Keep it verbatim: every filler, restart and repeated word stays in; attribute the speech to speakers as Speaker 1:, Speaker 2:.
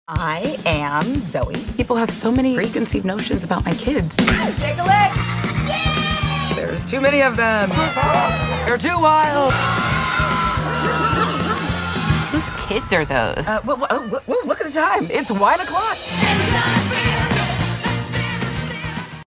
Speaker 1: I am Zoe. People have so many preconceived notions about my kids. Take a lick! Yeah! There's too many of them. They're too wild.
Speaker 2: Whose kids are those?
Speaker 1: Uh, well, well, well, look at the time. It's wine o'clock.